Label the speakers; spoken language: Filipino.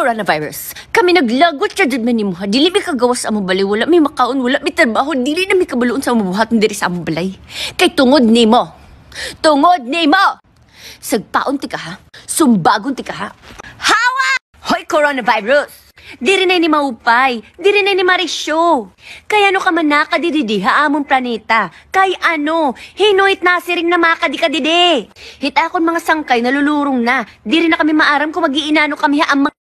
Speaker 1: coronavirus. Kami naglagot siya dyan ni mo. Dili mi kagawas sa among balay. Wala mi makaon, wala mi trabaho. Dili na mi kabaluon sa among buhat diri sa among balay. Kay tungod ni mo. Tungod ni mo! Sagpaon ti ka ha? Sumbagon ti ka ha? Hawa! Hoy coronavirus! Diri na ni maupay, diri na ni marisyo. Kaya ano ka man nakadididiha among planeta. Kay ano, hinuit nasiring na makadikadidi. Hit akon mga sangkay nalulurong na. Diri na kami maaram kung mag-iinano kami ha ang